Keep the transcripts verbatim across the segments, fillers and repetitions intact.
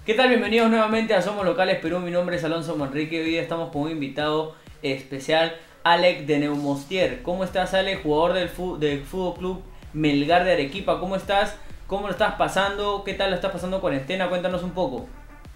¿Qué tal? Bienvenidos nuevamente a Somos Locales Perú. Mi nombre es Alonso Manrique. Hoy día estamos con un invitado especial, Alec de Neumostier. ¿Cómo estás, Alec? Jugador del, fu del Fútbol Club Melgar de Arequipa. ¿Cómo estás? ¿Cómo lo estás pasando? ¿Qué tal lo estás pasando cuarentena? Cuéntanos un poco.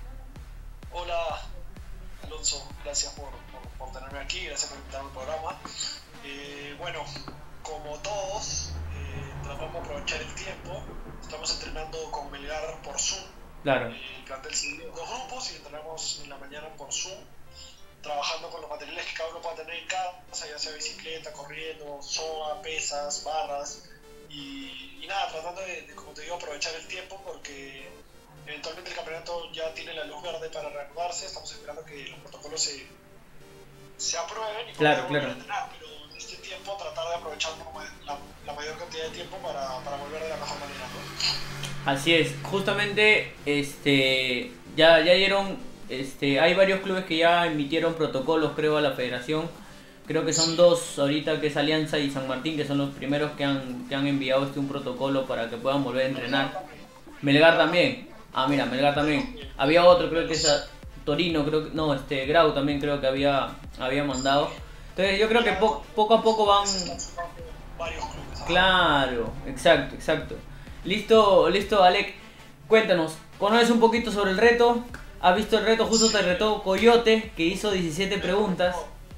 Hola, Alonso. Gracias por, por, por tenerme aquí. Gracias por invitarme al programa. Eh, bueno, como todos, eh, tratamos de aprovechar el tiempo. Estamos entrenando con Melgar por Zoom. Claro. El plantel se divide en dos grupos y entrenamos en la mañana por Zoom, trabajando con los materiales que cada uno pueda tener en casa, ya sea bicicleta, corriendo, soga, pesas, barras y, y nada, tratando de, de, como te digo, aprovechar el tiempo porque eventualmente el campeonato ya tiene la luz verde para reanudarse. Estamos esperando que los protocolos se, se aprueben y claro, poder volver claro. a entrenar, pero en este tiempo tratar de aprovechar la, la mayor cantidad de tiempo para, para volver de la mejor manera, ¿no? Así es, justamente este ya, ya dieron, este, hay varios clubes que ya emitieron protocolos, creo, a la federación. Creo que son dos ahorita, que es Alianza y San Martín, que son los primeros que han, que han enviado este un protocolo para que puedan volver a entrenar. Melgar también. Ah, mira, Melgar también. Había otro, creo que es a Torino, creo que no, este Grau también creo que había había mandado. Entonces yo creo que po poco a poco van. Varios clubes. Claro, exacto, exacto. Listo, listo, Alec. Cuéntanos, ¿conoces un poquito sobre el reto? ¿Has visto el reto? Justo te retó Coyote, que hizo diecisiete preguntas.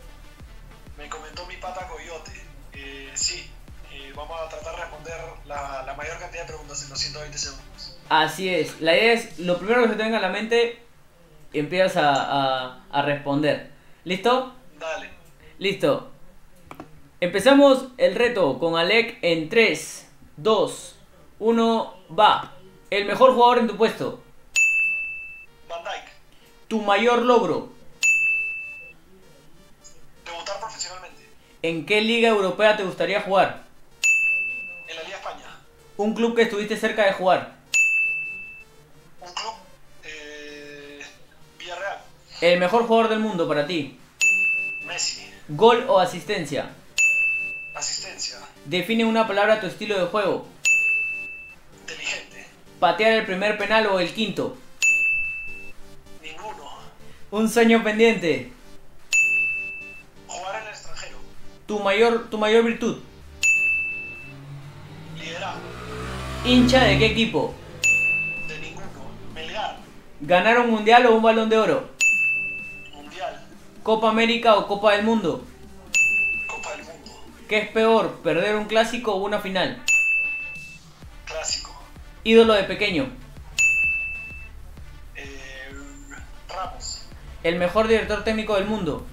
Me comentó mi pata Coyote. Eh, sí, eh, vamos a tratar de responder la, la mayor cantidad de preguntas en los ciento veinte segundos. Así es, la idea es, lo primero que se te venga a la mente, empiezas a, a, a responder. ¿Listo? Dale. Listo. Empezamos el reto con Alec en tres, dos, uno, va. El mejor jugador en tu puesto. Van Dijk. Tu mayor logro. Debutar profesionalmente. ¿En qué liga europea te gustaría jugar? En la Liga España. Un club que estuviste cerca de jugar. Un club. Eh, Villarreal. El mejor jugador del mundo para ti. Messi. Gol o asistencia. Asistencia. Define una palabra a tu estilo de juego. Inteligente. Patear el primer penal o el quinto. Ninguno. Un sueño pendiente. Jugar en el extranjero. Tu mayor, tu mayor virtud. Liderazgo. Hincha de qué equipo. De ninguno. Melgar. Ganar un mundial o un balón de oro. Mundial. Copa América o Copa del Mundo. Copa del Mundo. ¿Qué es peor, perder un clásico o una final? Clásico. Ídolo de pequeño. Eh, Ramos. El mejor director técnico del mundo.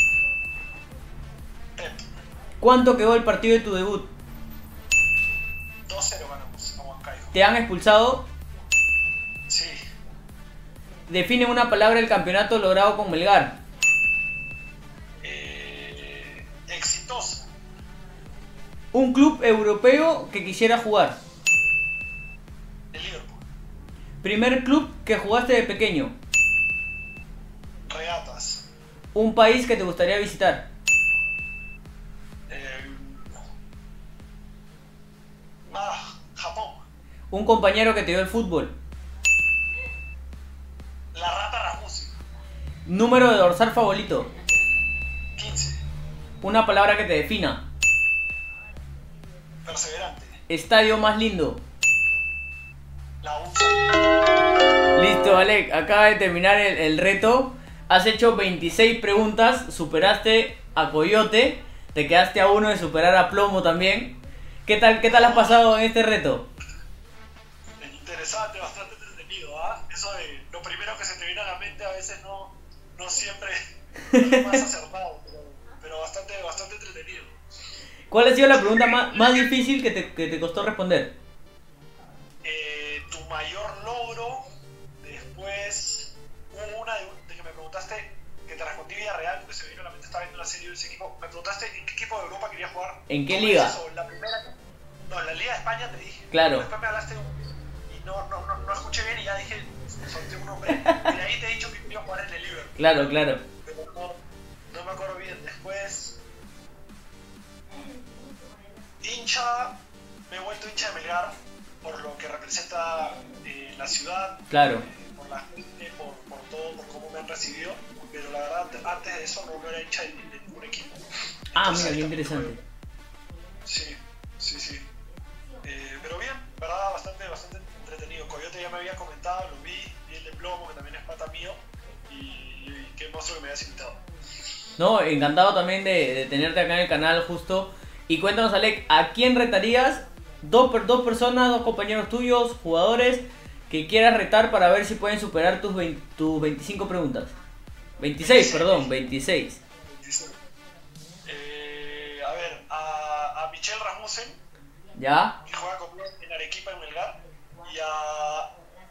Pep. ¿Cuánto quedó el partido de tu debut? dos cero ganamos a Huancayo. ¿Te han expulsado? Sí. Define una palabra el campeonato logrado con Melgar. Eh, exitoso. Un club europeo que quisiera jugar. El Liverpool. Primer club que jugaste de pequeño. Regatas. Un país que te gustaría visitar. Eh, ah, Japón. Un compañero que te dio el fútbol. La Rata Ramusi. Número de dorsal favorito. quince. Una palabra que te defina. Perseverante. Estadio más lindo. La U C A. Listo, Alec, acaba de terminar el, el reto. Has hecho veintiséis preguntas, superaste a Coyote, te quedaste a uno de superar a Plomo también. ¿Qué tal, qué tal has pasado en este reto? Interesante, bastante entretenido, ¿ah? ¿eh? Eso de lo primero que se te viene a la mente a veces no, no siempre es lo más acertado, pero, pero bastante, bastante entretenido. ¿Cuál ha sido la pregunta más, más difícil que te, que te costó responder? Eh, tu mayor logro, después hubo una de, de que me preguntaste, que te respondí Villarreal, porque se me vino a la mente, estaba viendo la serie de ese equipo, me preguntaste en qué equipo de Europa quería jugar. ¿En qué ¿Cómo liga? es eso? La primera, no, en la Liga de España te dije. Claro. Después me hablaste y no, no, no, no escuché bien y ya dije, solté un nombre. Y de ahí te he dicho que iba a jugar en el Liverpool. Claro, claro. Pero no, no me acuerdo bien. Después, hincha, me he vuelto hincha de Melgar por lo que representa eh, la ciudad, Claro. eh, por la gente, todo por cómo me han recibido, pero la verdad antes de eso no, no era hincha de, de ningún equipo. Ah, Entonces, mira, qué ahí interesante. Sí, sí, sí. Eh, pero bien, verdad, bastante, bastante entretenido. Coyote ya me había comentado, lo vi, vi el de Plomo, que también es pata mío, y, y qué monstruo que me hayas invitado. No, encantado también de, de tenerte acá en el canal justo. Y cuéntanos, Alec, ¿a quién retarías? Dos, per- dos personas, dos compañeros tuyos, jugadores, que quieras retar para ver si pueden superar tus, veinte tus veinticinco preguntas. veintiséis, perdón, veintiséis. Eh, a ver, a, a Michel Rasmussen, ¿Ya? que juega conmigo en Arequipa, en Melgar, y a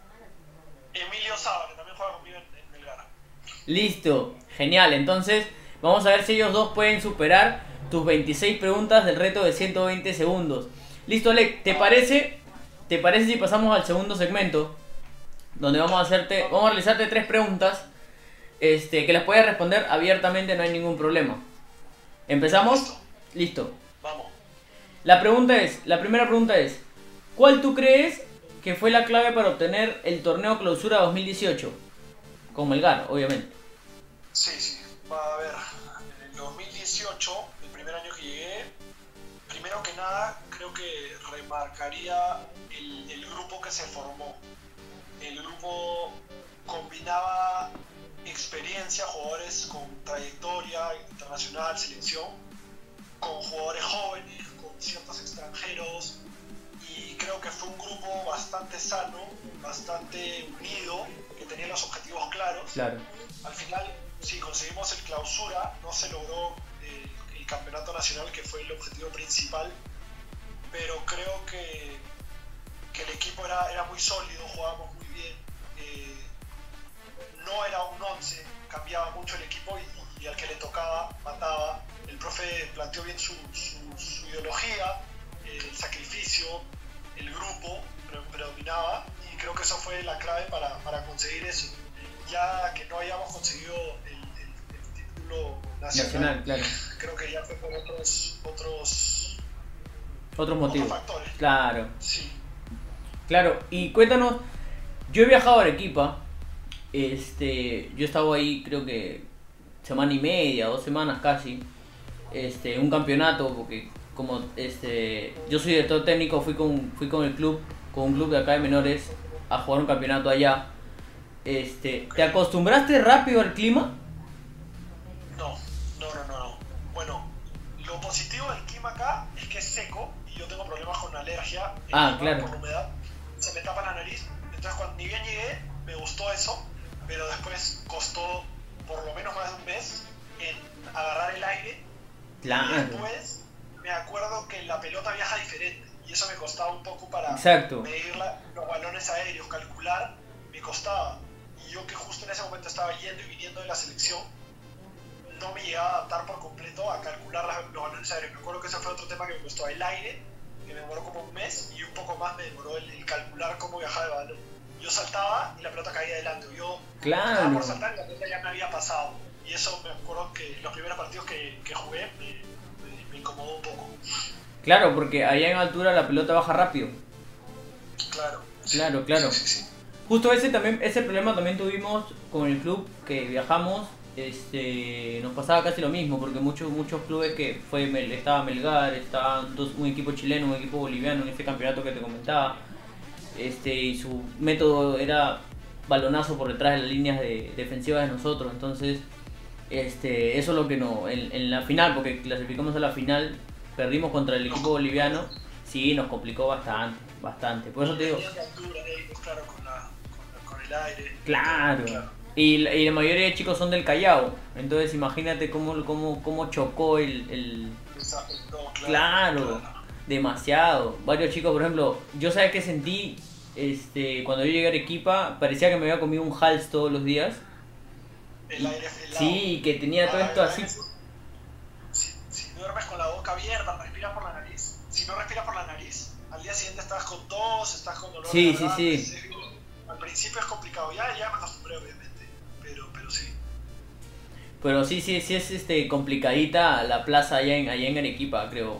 Emilio Saba, que también juega conmigo en, en Melgar. Listo, genial. Entonces, vamos a ver si ellos dos pueden superar tus veintiséis preguntas del reto de ciento veinte segundos. Listo, Alec, ¿te parece? ¿Te parece si pasamos al segundo segmento? Donde vamos a hacerte, vamos a realizarte tres preguntas, este, que las puedes responder abiertamente, no hay ningún problema. ¿Empezamos? Listo. Listo. Vamos. La pregunta es, la primera pregunta es, ¿cuál tú crees que fue la clave para obtener el torneo Clausura dos mil dieciocho? Con Melgar, obviamente. Sí, sí. Va a ver, en el dos mil dieciocho, el primer año que llegué, primero que nada, creo que remarcaría el, el grupo que se formó. El grupo combinaba experiencia, jugadores con trayectoria internacional, selección, con jugadores jóvenes, con ciertos extranjeros, y creo que fue un grupo bastante sano, bastante unido, que tenía los objetivos claros. Claro. Al final, sí, conseguimos el clausura, no se logró eh, el campeonato nacional, que fue el objetivo principal, pero creo que, que el equipo era, era muy sólido, jugábamos muy bien, eh, no era un once, cambiaba mucho el equipo y, y al que le tocaba mataba. El profe planteó bien su, su, su ideología, eh, el sacrificio, el grupo predominaba, y creo que eso fue la clave para, para conseguir eso. Ya que no hayamos conseguido el, el, el título nacional, Nacional, claro. creo que ya fue por otros otros, Otros motivos. otros factores. Claro. Sí. Claro, y cuéntanos, yo he viajado a Arequipa, este, yo he estado ahí creo que semana y media, dos semanas casi, este, un campeonato, porque como este, yo soy director técnico, fui con, fui con el club, con un club de acá de menores, a jugar un campeonato allá. Este, ¿te acostumbraste rápido al clima? No, no, no, no, no. Bueno, lo positivo del clima acá es que es seco y yo tengo problemas con alergia en Ah, Lima, claro. por la humedad. Se me tapa la nariz. Entonces, cuando ni bien llegué, me gustó eso, pero después costó por lo menos más de un mes en agarrar el aire. Claro. Y después me acuerdo que la pelota viaja diferente y eso me costaba un poco para Exacto. medir la- los balones aéreos, calcular, me costaba. Y yo que justo en ese momento estaba yendo y viniendo de la selección, no me llegaba a adaptar por completo a calcular las- los balones aéreos. Me acuerdo que ese fue otro tema que me costó, el aire, que me demoró como un mes, y un poco más me demoró el, el calcular cómo viajaba el balón. Yo saltaba y la pelota caía adelante, yo Claro. estaba por saltar y la pelota ya me había pasado. Y eso me acuerdo que los primeros partidos que, que jugué me, me, me incomodó un poco. Claro, porque allá en altura la pelota baja rápido. Claro. sí, Claro, claro. Sí, sí, sí. Justo ese también, ese problema también tuvimos con el club que viajamos, este, nos pasaba casi lo mismo, porque muchos muchos clubes que fue Mel- estaba Melgar, estaba dos, un equipo chileno, un equipo boliviano en este campeonato que te comentaba, este, y su método era balonazo por detrás de las líneas de, defensivas de nosotros, entonces este, eso es lo que no, en, en la final, porque clasificamos a la final, perdimos contra el equipo boliviano, sí, nos complicó bastante, bastante, por eso te digo. Venían de altura ellos, claro, con, la, con, la- con el aire. Claro. Claro. Y, la- y la mayoría de chicos son del Callao. Entonces imagínate cómo, cómo, cómo chocó el, el... Les afectó, Claro, demasiado. Varios chicos, por ejemplo, yo sabes que sentí este, cuando yo llegué a Arequipa, parecía que me había comido un Hals todos los días. El aire helado. Sí, que tenía todo Ah, esto el así. aire- Si, si duermes con la boca abierta, respiras por la nariz. Si no respiras por la nariz, al día siguiente estás con tos, estás con dolor Sí, de sí, garganta. sí. es- Al principio es complicado, ya, ya me acostumbré obviamente, pero, pero sí. Pero sí, sí, sí es este, complicadita la plaza allá en, allá en Arequipa, creo.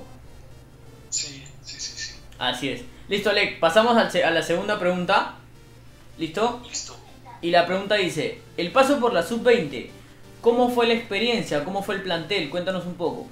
Sí, sí, sí, sí. Así es. Listo, Alec, pasamos al se- a la segunda pregunta. ¿Listo? Listo. Y la pregunta dice, el paso por la sub veinte, ¿cómo fue la experiencia? ¿Cómo fue el plantel? Cuéntanos un poco.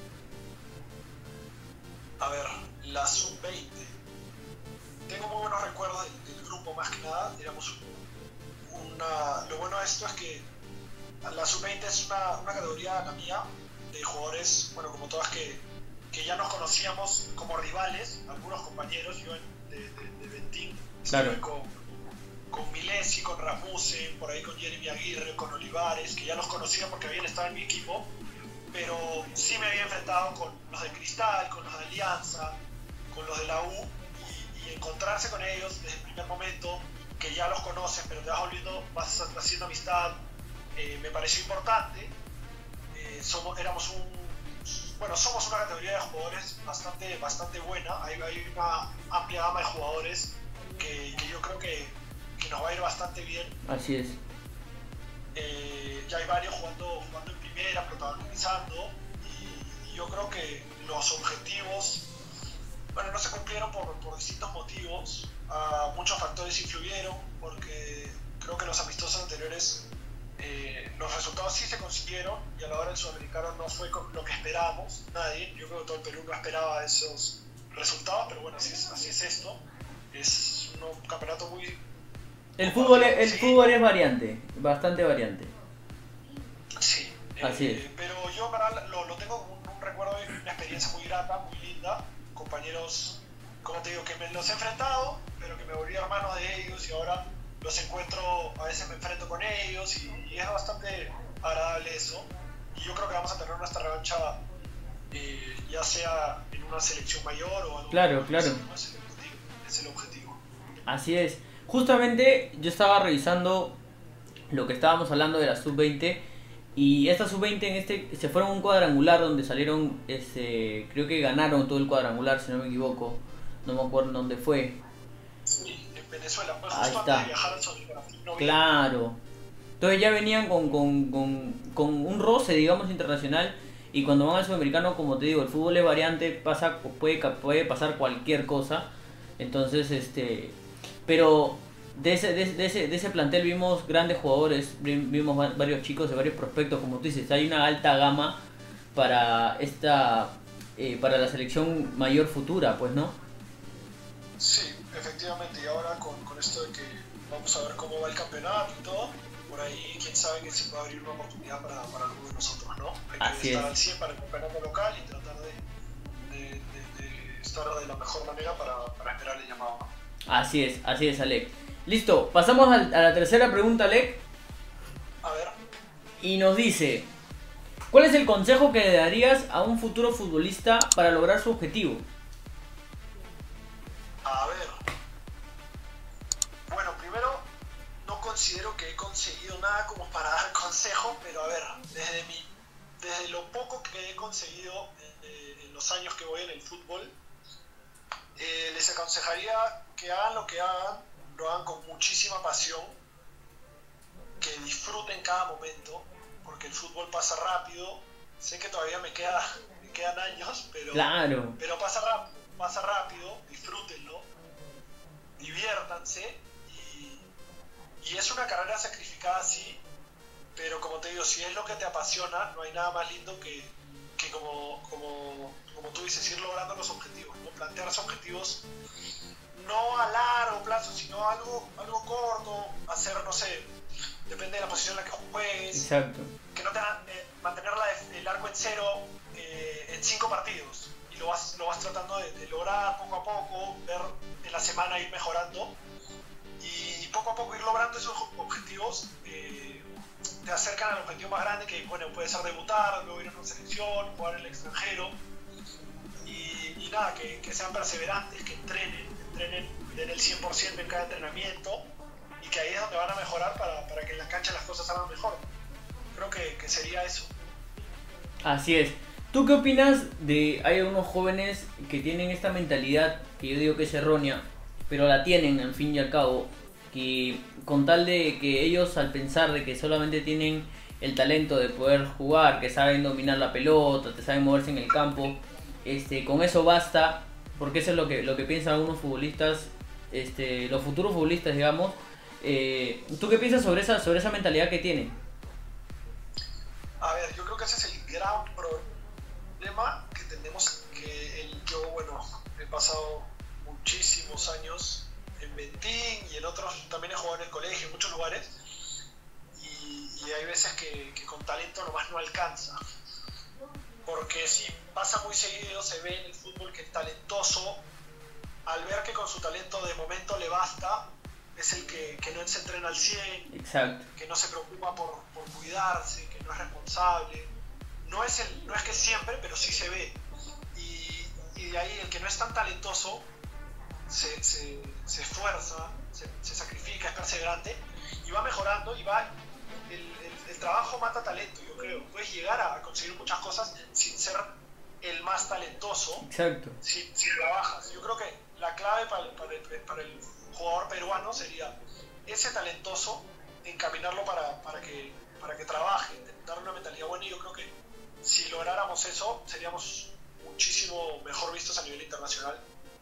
A ver, la sub veinte. Tengo muy buenos recuerdos del, del grupo, más que nada. Éramos una... Lo bueno de esto es que la sub veinte es una, una categoría, la mía, de jugadores, bueno, como todas, que, que ya nos conocíamos como rivales, algunos compañeros. Yo de, de, de Ventín Claro. estuve con, con Milesi, con Rasmussen, por ahí con Jeremy Aguirre, con Olivares, que ya los conocía porque habían estado en mi equipo, pero sí me había enfrentado con los de Cristal, con los de Alianza, con los de la U, y, y encontrarse con ellos desde el primer momento, que ya los conoces, pero te vas volviendo, vas haciendo amistad, eh, me pareció importante. Eh, somos, éramos un, bueno, somos una categoría de jugadores bastante, bastante buena. Hay, hay una amplia gama de jugadores que, que yo creo que, que nos va a ir bastante bien. Así es. Eh, ya hay varios jugando, jugando en primera, protagonizando, y, y yo creo que los objetivos, bueno, no se cumplieron por, por distintos motivos. Uh, muchos factores influyeron, porque creo que los amistosos anteriores, eh, los resultados sí se consiguieron, y a la hora del sudamericano no fue lo que esperábamos, nadie. Yo creo que todo el Perú no esperaba esos resultados, pero bueno, así es, así es esto. Es un campeonato muy... El fútbol, es, el sí. fútbol es variante, bastante variante. Sí, Así eh, es. pero yo para, lo, lo tengo como un, un recuerdo de una experiencia muy grata, muy linda. Compañeros, como te digo, que me los he enfrentado, pero que me volví hermano de ellos, y ahora los encuentro, a veces me enfrento con ellos, y, y es bastante agradable eso. Y yo creo que vamos a tener nuestra revancha, eh, ya sea en una selección mayor o algo. Claro, claro. Es el objetivo, es el objetivo. Así es. Justamente yo estaba revisando lo que estábamos hablando de la sub veinte, y esta sub veinte en este se fueron a un cuadrangular donde salieron, este, creo que ganaron todo el cuadrangular, si no me equivoco, no me acuerdo dónde fue. Sí, en Venezuela, pues Ahí justo está. antes de viajar al Sudamericano. Claro. Entonces ya venían con, con, con, con un roce, digamos, internacional, y cuando van al sudamericano, como te digo, el fútbol es variante, pasa, puede, puede pasar cualquier cosa. Entonces, este... Pero de ese, de, de ese, de ese plantel vimos grandes jugadores, vimos varios chicos de varios prospectos, como tú dices, hay una alta gama para esta eh, para la selección mayor futura, pues, ¿no? Sí, efectivamente, y ahora con, con esto de que vamos a ver cómo va el campeonato y todo, por ahí quién sabe que se puede abrir una oportunidad para, para algunos de nosotros, ¿no? Hay que Así estar es. al cien para el campeonato local y tratar de, de, de, de estar de la mejor manera para, para esperar el llamado. Así es, así es, Alec. Listo, pasamos al, a la tercera pregunta, Alec. A ver. Y nos dice, ¿cuál es el consejo que le darías a un futuro futbolista para lograr su objetivo? A ver. Bueno, primero, no considero que he conseguido nada como para dar consejos, pero a ver, desde, mi, desde lo poco que he conseguido eh, en los años que voy en el fútbol, eh, les aconsejaría que hagan lo que hagan, lo hagan con muchísima pasión, que disfruten cada momento, porque el fútbol pasa rápido. Sé que todavía me, queda, me quedan años, pero, Claro. pero pasa rápido, pasa rápido, disfrútenlo, diviértanse, y, y es una carrera sacrificada, sí, pero como te digo, si es lo que te apasiona, no hay nada más lindo que, que como, como, como tú dices, ir logrando los objetivos, ¿no? Plantearse objetivos no a largo plazo, sino algo, algo corto, hacer, no sé, depende de la posición en la que juegues. Exacto. Que no te hagan eh, mantener la, el arco en cero eh, en cinco partidos, y lo vas, lo vas tratando de, de lograr poco a poco, ver en la semana ir mejorando, y poco a poco ir logrando esos objetivos. Eh, te acercan al objetivo más grande, que bueno, puede ser debutar, luego ir a una selección, jugar en el extranjero, y, y nada, que, que sean perseverantes, que entrenen, entrenen den el cien por ciento en cada entrenamiento, y que ahí es donde van a mejorar para, para que en la cancha las cosas salgan mejor. Creo que, que sería eso. Así es. ¿Tú qué opinas de, hay algunos jóvenes que tienen esta mentalidad, que yo digo que es errónea, pero la tienen al fin y al cabo, que con tal de que ellos, al pensar de que solamente tienen el talento de poder jugar, que saben dominar la pelota, que saben moverse en el campo, este, con eso basta, porque eso es lo que, lo que piensan algunos futbolistas, este, los futuros futbolistas, digamos, Eh, ¿Tú qué piensas sobre esa, sobre esa mentalidad que tienen? A ver, yo creo que ese es el gran problema que tenemos, que el, yo, bueno, he pasado muchísimos años en Bentín y en otros, también he jugado en el colegio, en muchos lugares, y, y hay veces que, que con talento nomás no alcanza. Porque sí, pasa muy seguido, se ve en el fútbol que el talentoso, al ver que con su talento de momento le basta, es el que, que no se entrena al cien, Exacto. que no se preocupa por, por cuidarse, que no es responsable. No es, el, no es que siempre, pero sí se ve. Y, y de ahí el que no es tan talentoso se, se, se esfuerza, se, se sacrifica, es perseverante y va mejorando y va... El, el, el trabajo mata talento, yo creo. Puedes llegar a conseguir muchas cosas sin ser el más talentoso. Exacto. Si, si trabajas. Yo creo que la clave para, para, el, para el jugador peruano sería ese talentoso, encaminarlo para, para, que, para que trabaje, darle una mentalidad buena. Y yo creo que si lográramos eso, seríamos muchísimo mejor vistos a nivel internacional.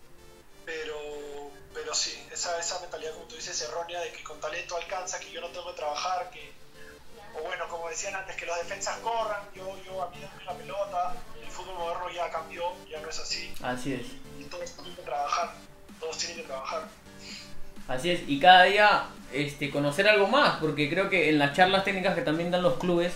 Pero, pero sí, esa, esa mentalidad, como tú dices, errónea de que con talento alcanza, que yo no tengo que trabajar, que o bueno, como decían antes, que los defensas corran, yo, yo a mí dame la pelota, el fútbol moderno ya cambió, ya no es así. Así es. Y todos tienen que trabajar, todos tienen que trabajar. Así es, y cada día este, conocer algo más, porque creo que en las charlas técnicas que también dan los clubes,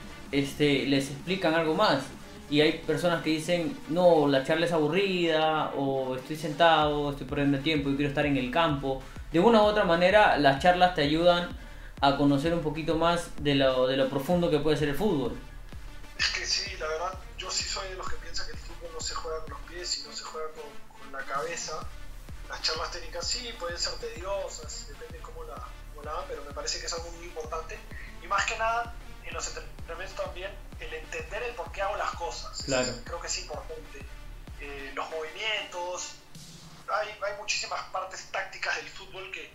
este, les explican algo más. Y hay personas que dicen, no, la charla es aburrida, o estoy sentado, estoy perdiendo el tiempo y quiero estar en el campo. De una u otra manera, las charlas te ayudan a conocer un poquito más de lo, de lo profundo que puede ser el fútbol. Es que sí, la verdad, yo sí soy de los que piensan que el fútbol no se juega con los pies, sino se juega con, con la cabeza. Las charlas técnicas sí pueden ser tediosas, depende de cómo la, cómo la hagan, pero me parece que es algo muy importante. Y más que nada, en los entrenamientos también, el entender el por qué hago las cosas. Claro. Creo que es importante. Eh, los movimientos, hay, hay muchísimas partes tácticas del fútbol que,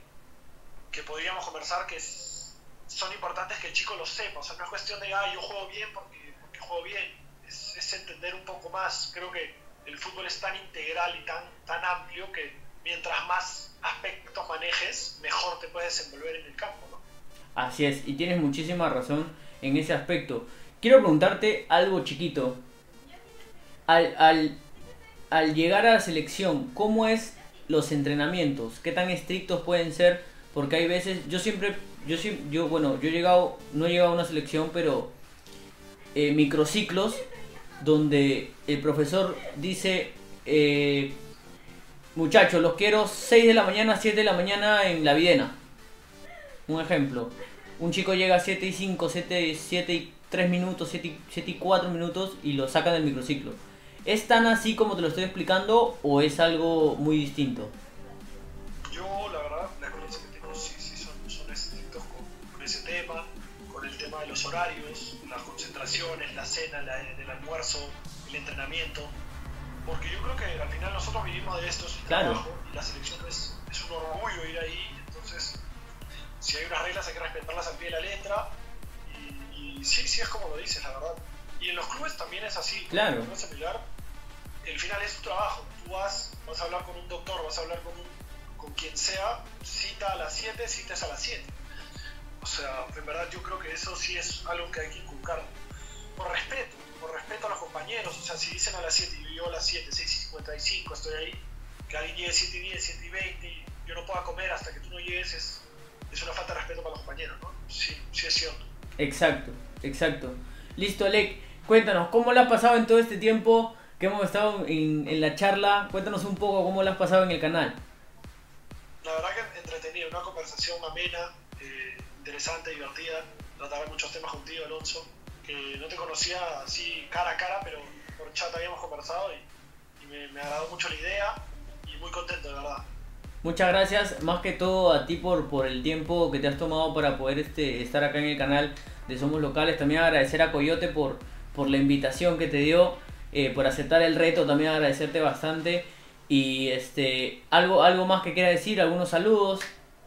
que podríamos conversar que es, son importantes que el chico lo sepa. O sea, no es cuestión de, ah, yo juego bien porque, porque juego bien. Es, es entender un poco más. Creo que el fútbol es tan integral y tan, tan amplio que mientras más aspectos manejes, mejor te puedes desenvolver en el campo, ¿no? Así es, y tienes muchísima razón en ese aspecto. Quiero preguntarte algo chiquito. Al, al, al llegar a la selección, ¿cómo es los entrenamientos? ¿Qué tan estrictos pueden ser? Porque hay veces, yo siempre, yo yo bueno, yo he llegado, no he llegado a una selección, pero eh, microciclos donde el profesor dice, eh, muchachos, los quiero seis de la mañana, siete de la mañana en La Videna. Un ejemplo, un chico llega a siete y cinco, siete y tres minutos, siete y cuatro minutos y lo sacan del microciclo. ¿Es tan así como te lo estoy explicando o es algo muy distinto? Yo, la verdad, la experiencia que tengo sí, sí son, son estrictos con, con ese tema, con el tema de los horarios, las concentraciones, la cena, la, el almuerzo, el entrenamiento. Porque yo creo que al final nosotros vivimos de esto, es un Claro. trabajo, y la selección es, es un orgullo ir ahí. Entonces, si hay unas reglas hay que respetarlas al pie de la letra. Y, y sí, sí es como lo dices, la verdad. Y en los clubes también es así. Claro. Vas a mirar, el final es tu trabajo. Tú vas, vas a hablar con un doctor, vas a hablar con, un, con quien sea, cita a las siete, citas a las siete. O sea, en verdad yo creo que eso sí es algo que hay que inculcar. Por respeto, por respeto a los compañeros. O sea, si dicen a las siete y yo llego a las siete, seis y cincuenta y cinco estoy ahí, que alguien llegue siete y diez, siete y veinte y yo no pueda comer hasta que tú no llegues, es, es una falta de respeto para los compañeros, ¿no? Sí, sí es cierto. Exacto, exacto. Listo, Alec, cuéntanos, ¿cómo la has pasado en todo este tiempo que hemos estado en, en la charla? Cuéntanos un poco cómo la has pasado en el canal. La verdad que entretenido, una conversación amena, eh, interesante, divertida, tratar de muchos temas contigo, Alonso, que no te conocía así cara a cara, pero por chat habíamos conversado y, y me, me agradó mucho la idea y muy contento, de verdad. Muchas gracias, más que todo a ti por, por el tiempo que te has tomado para poder este, estar acá en el canal de Somos Locales. También agradecer a Coyote por, por la invitación que te dio, eh, por aceptar el reto, también agradecerte bastante. Y este algo, algo más que quiera decir, algunos saludos.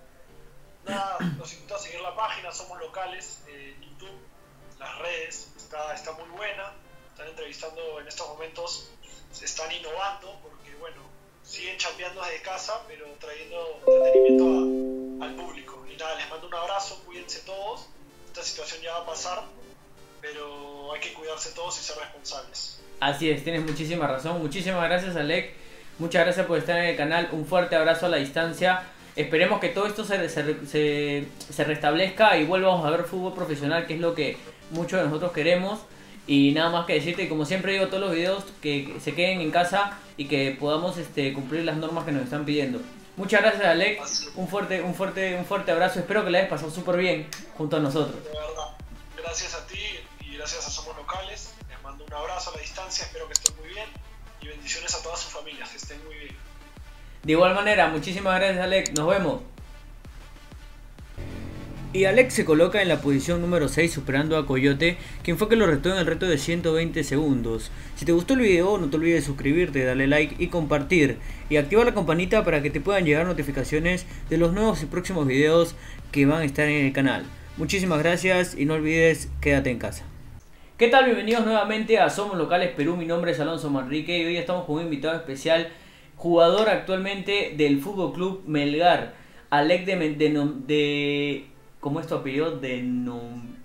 Nada, los invito a seguir la página Somos Locales en YouTube, las redes, está, está muy buena, están entrevistando en estos momentos, se están innovando porque bueno, siguen chambeando desde casa, pero trayendo entretenimiento a, al público. y nada, les mando un abrazo, cuídense todos, esta situación ya va a pasar, pero hay que cuidarse todos y ser responsables. Así es, tienes muchísima razón. Muchísimas gracias, Alec. Muchas gracias por estar en el canal. Un fuerte abrazo a la distancia. Esperemos que todo esto se, se, se, se restablezca y volvamos a ver fútbol profesional, que es lo que muchos de nosotros queremos. Y nada más que decirte, como siempre digo, todos los videos que se queden en casa y que podamos este, cumplir las normas que nos están pidiendo. Muchas gracias, Alec. Un fuerte, un fuerte, un fuerte abrazo. Espero que la hayas pasado súper bien junto a nosotros. De verdad, gracias a ti y gracias a Somos Locales. Les mando un abrazo a la distancia, espero que estén muy bien y bendiciones a todas sus familias, que estén muy bien. De igual manera, muchísimas gracias, Alec. Nos vemos. Y Alex se coloca en la posición número seis, superando a Coyote, quien fue que lo retó en el reto de ciento veinte segundos. Si te gustó el video, no te olvides de suscribirte, darle like y compartir, y activar la campanita para que te puedan llegar notificaciones de los nuevos y próximos videos que van a estar en el canal. Muchísimas gracias y no olvides, quédate en casa. ¿Qué tal? Bienvenidos nuevamente a Somos Locales Perú. Mi nombre es Alonso Manrique y hoy estamos con un invitado especial, jugador actualmente del Fútbol Club Melgar, Alec de... de, de ¿cómo es tu apellido? De...